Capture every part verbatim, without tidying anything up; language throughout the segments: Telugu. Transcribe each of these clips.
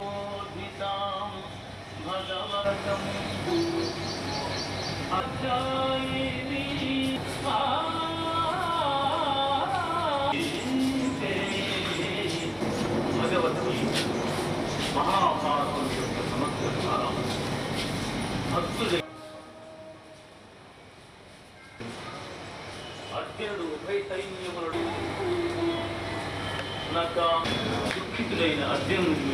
प्रबोधितां भगवतं अध्यायिनी भगवती महाभारतं యొక్క సమగ్ర సారం భక్తుల అర్జునుడు ఉభయ సైన్యములను నక దుఃఖితులైన అర్జునుడు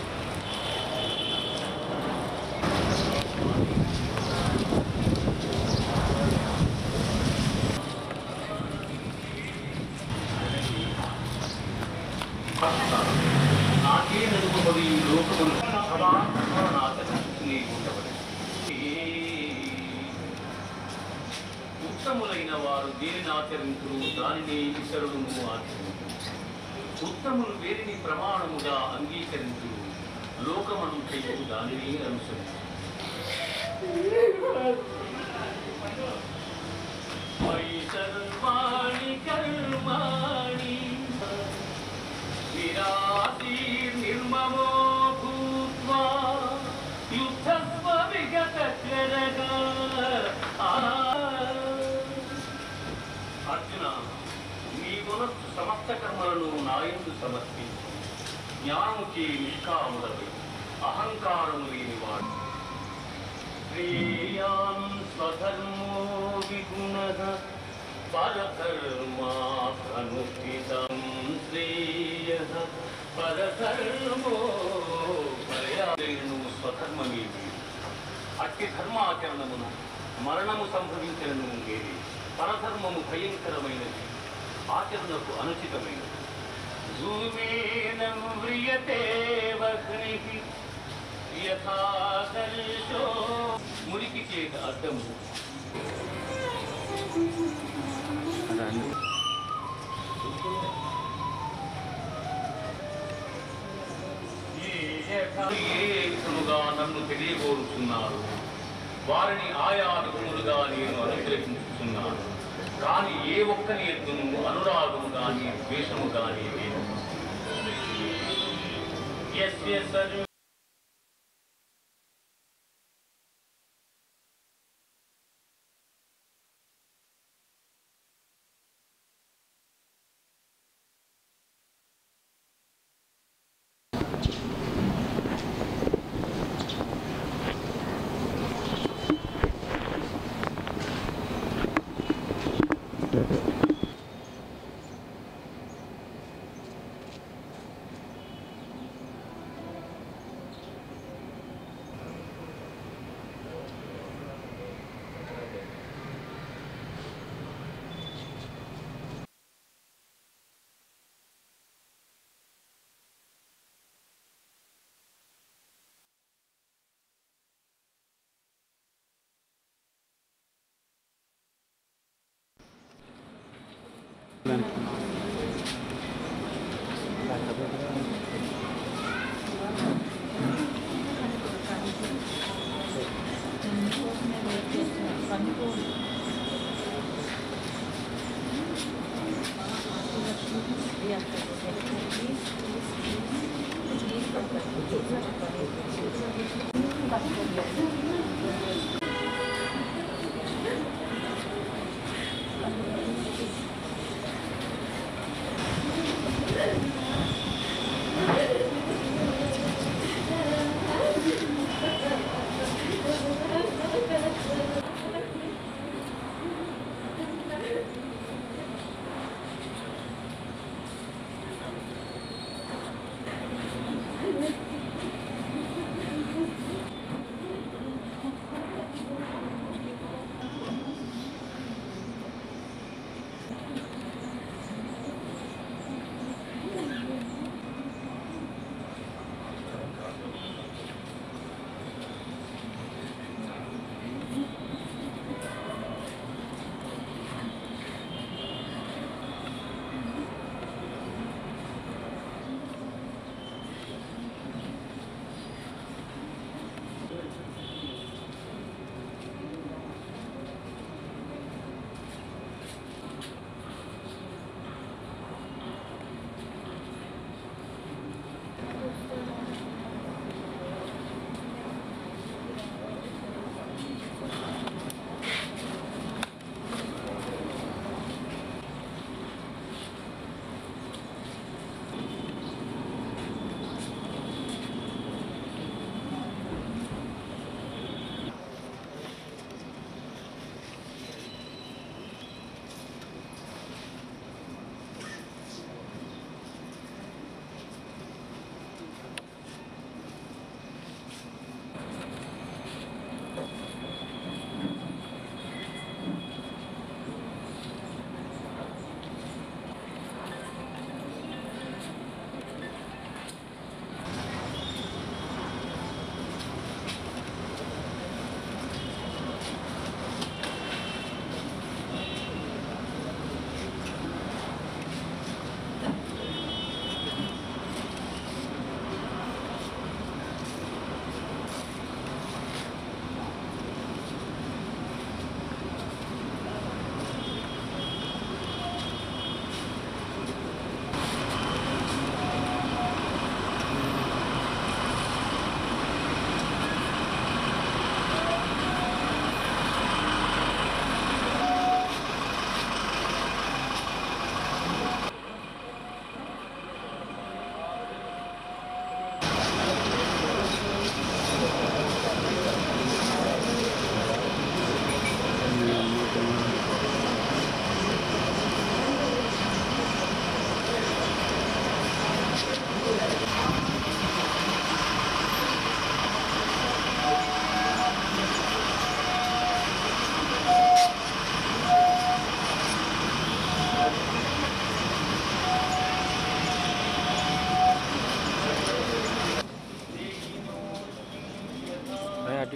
నాకే నడుపబడి లోకమును సదా నాశనని ఉండబడి ఉత్తములైన వారు దేనిని ఆచరించురు దానిని ఇతరులను ఆచరించురు. ఉత్తములు వేరిని ప్రమాణముగా అంగీకరించురు, లోకమంతయు దానిని అనుసరించు. సర్వాణి కర్మాణి విరాశీర్ నిర్మమో భూత్వా యుద్ధస్వ విగత జనగా. అర్జున, నీ గుణస్సు సమస్త కర్మలను నాయందు సమర్పించు. జ్ఞానముకి నిష్కాముడవి, అహంకారము లేనివాడు. శ్రేయాన్ స్వధర్మో విగుణః పరధర్మానుష్ఠితం శ్రేయః పరధర్మో పర్యాయను స్వధర్మమేది. అట్టి ధర్మాచరణమును మరణము సంభవించను ఉండేది. పరధర్మము భయంకరమైనది, ఆచరణకు అనుచితమైనది. ధూమేన వ్రియతే వహ్నిః యథా దర్శో. మురికి చేత అడ్డము ఏముగా నన్ను తెలియబోరుచున్నారు, వారిని ఆయా అనుగుణులుగా నేను అనుగ్రహించుతున్నాను. కానీ ఏ ఒక్కరి ఎద్దును అనురాగము కానీ ద్వేషము కానీ లేదు.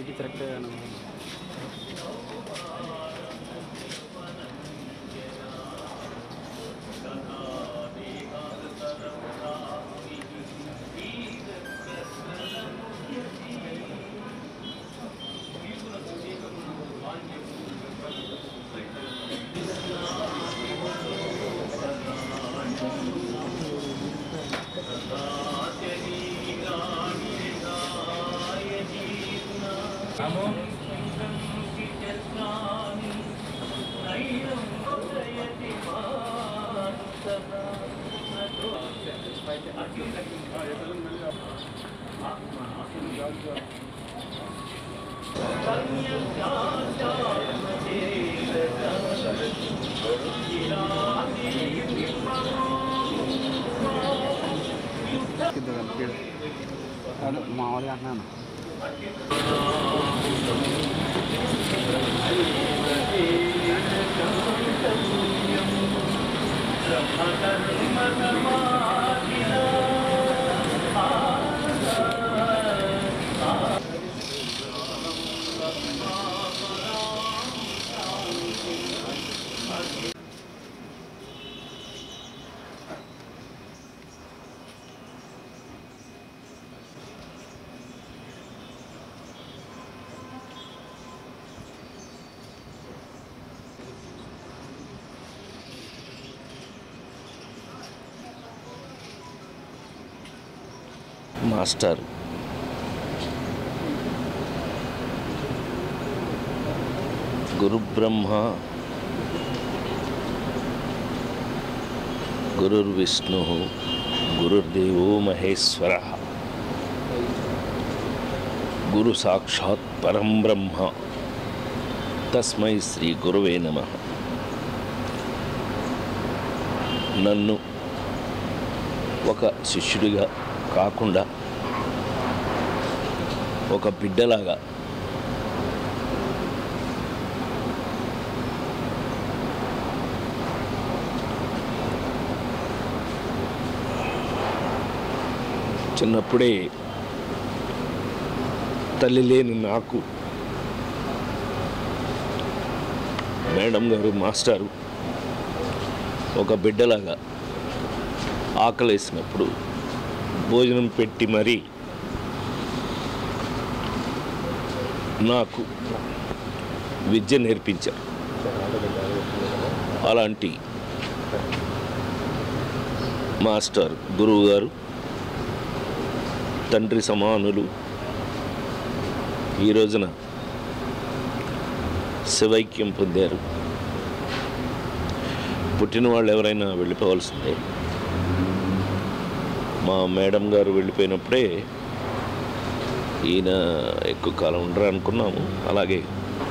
టీచర్ ಆಗ್ತೇನೆ మామూలుగా అంటున్నాను మాస్టర్ గురు బ్రహ్మ గురుర్విష్ణు గురుర్దేవో మహేశ్వర గురు సాక్షాత్ పరం బ్రహ్మ తస్మై శ్రీ గురువే నమః. నన్ను ఒక శిష్యుడిగా కాకుండా ఒక బిడ్డలాగా చిన్నప్పుడే తల్లి లేని నాకు మేడం గారు మాస్టారు ఒక బిడ్డలాగా ఆకలేసినప్పుడు భోజనం పెట్టి మరీ నాకు విద్య నేర్పించారు. అలాంటి మాస్టర్ గురువు గారు తండ్రి సమానులు ఈ రోజున శివైక్యం పొందారు. పుట్టిన వాళ్ళు ఎవరైనా వెళ్ళిపోవాల్సిందే. మా మేడం గారు వెళ్ళిపోయినప్పుడే ఈయన ఎక్కువ కాలం ఉండరు అనుకున్నాము. అలాగే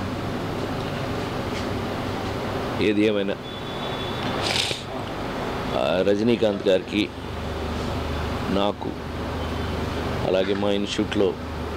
ఏది ఏమైనా రజనీకాంత్ గారికి, నాకు, అలాగే మా ఇన్స్టిట్యూట్లో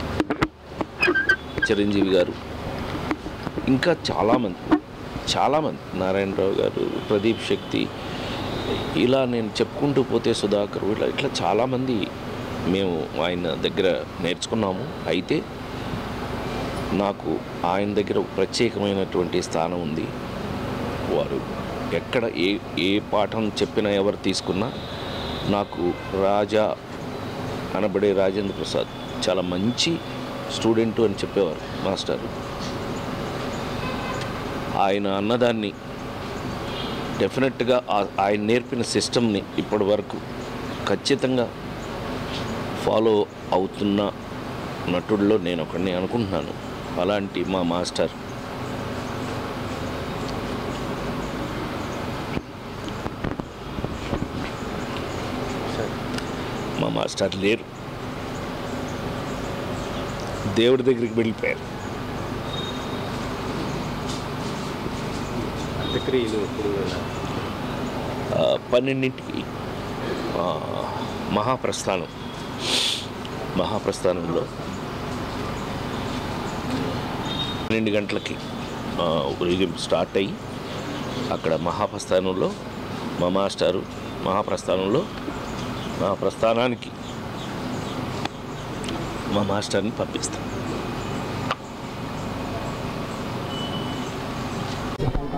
చిరంజీవి గారు, ఇంకా చాలామంది చాలామంది నారాయణరావు గారు, ప్రదీప్ శక్తి, ఇలా నేను చెప్పుకుంటూ పోతే సుధాకర్, ఇట్లా ఇట్లా చాలామంది మేము ఆయన దగ్గర నేర్చుకున్నాము. అయితే నాకు ఆయన దగ్గర ప్రత్యేకమైనటువంటి స్థానం ఉంది. వారు ఎక్కడ ఏ ఏ పాఠం చెప్పినా, ఎవరు తీసుకున్నా నాకు రాజా అనబడే రాజేంద్ర ప్రసాద్ చాలా మంచి స్టూడెంటు అని చెప్పేవారు మాస్టర్. ఆయన అన్నదాన్ని డెఫినెట్గా ఆయన నేర్పిన సిస్టమ్ని ఇప్పటి వరకు ఖచ్చితంగా ఫాలో అవుతున్న నటుల్లో నేను ఒకడిని అనుకుంటున్నాను. అలాంటి మా మాస్టర్ మా మాస్టర్ లేరు, దేవుడి దగ్గరికి వెళ్ళిపోయారు. పన్నెండింటికి మహాప్రస్థానం మహాప్రస్థానంలో పన్నెండు గంటలకి ఊరేగింపు స్టార్ట్ అయ్యి అక్కడ మహాప్రస్థానంలో మా మాస్టారు మహాప్రస్థానంలో మా ప్రస్థానానికి మా మాస్టర్ని పంపిస్తాం.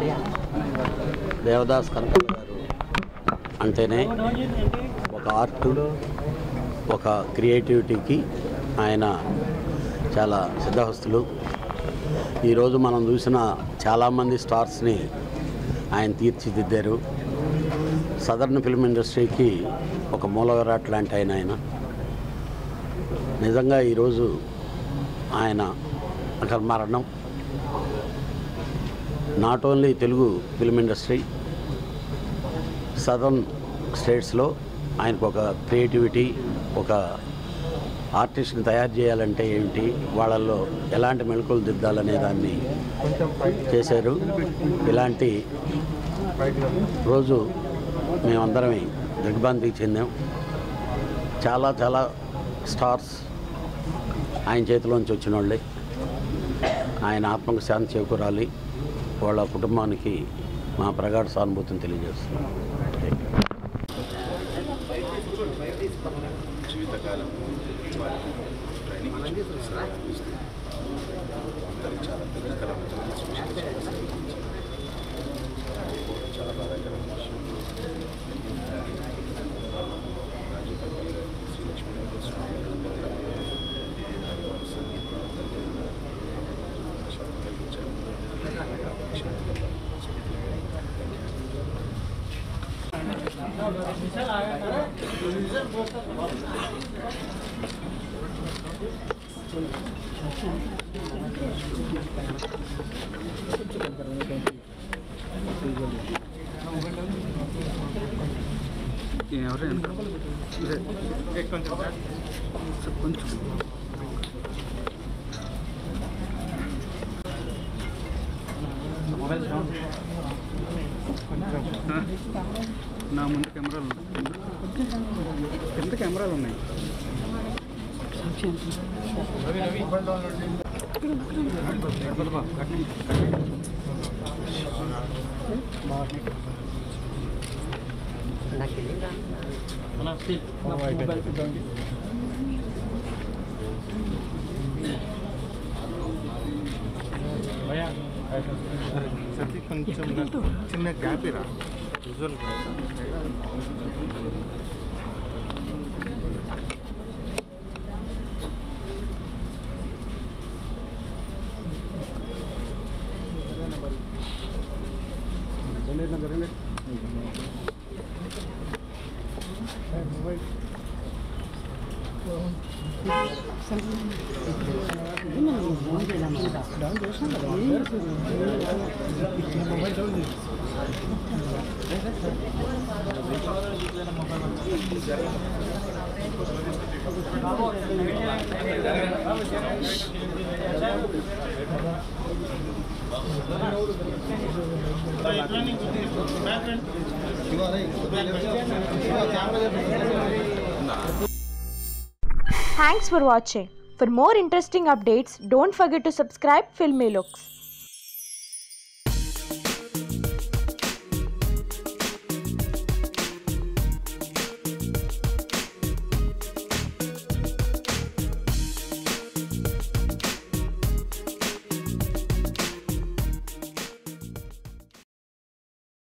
దేవదాస్ కనకయ్య గారు అంటేనే ఒక ఆర్ట్, ఒక క్రియేటివిటీకి ఆయన చాలా సిద్ధహస్తులు. ఈరోజు మనం చూసిన చాలామంది స్టార్స్ని ఆయన తీర్చిదిద్దారు. సదర్న్ ఫిల్మ్ ఇండస్ట్రీకి ఒక మూలవిరాట్ లాంటి ఆయన ఆయన నిజంగా ఈరోజు ఆయన అక్కడ మరణం not only Telugu film industry, southern స్టేట్స్లో ఆయనకు ఒక క్రియేటివిటీ, ఒక ఆర్టిస్ట్ని తయారు చేయాలంటే ఏమిటి, వాళ్ళల్లో ఎలాంటి మెళకువలు దిద్దాలనే దాన్ని చేశారు. ఇలాంటి రోజు మేమందరమే దిగ్భ్రాంతికి చెందాం. చాలా చాలా స్టార్స్ ఆయన చేతిలోంచి వచ్చిన వాళ్ళే. ఆయన ఆత్మకు శాంతి చేకూరాలి, వాళ్ళ కుటుంబానికి మా ప్రగాఢ సానుభూతిని తెలియజేస్తున్నాం. జీవితకాలం ట్రైనింగ్ చాలా పెద్ద కళ చాలా బాధాకరమైన విషయం. నా ముందు కెమెరాలు ఎంత కెమెరాలు ఉన్నాయి. కొంచెం చిన్న గ్యాప్ రా visual Thanks for watching. For more interesting updates, don't forget to subscribe Filmy Looks.